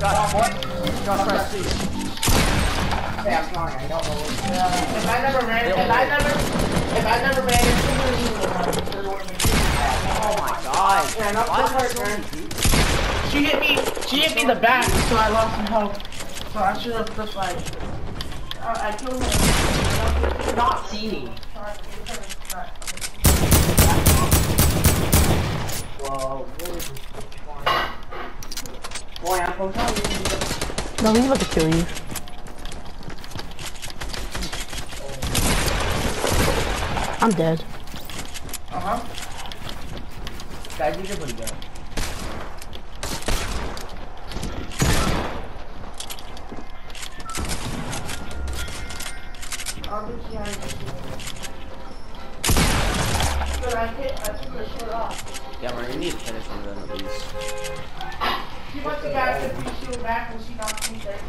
Josh, what? Josh, press C. Hey, I'm trying. I don't know what. If I never ran into Oh my god. Yeah, not Why so is there hard, so man. many people? she hit me in the back, so I lost some health. So I should have just like, I killed her. Not see me. Whoa, what is this? Boy, I'm from telling you. No, he's about to kill you. I'm dead. Uh-huh. Guys, you did pretty good. I'll get you out of But I took her short off. Yeah, man, you need to finish one of them at least. She must have got the free shield back when she knocked me there.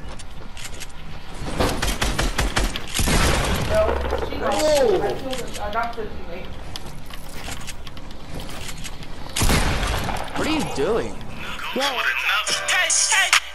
No, she knocked me. I killed her. I knocked her teammate. What are you doing? Hey, hey.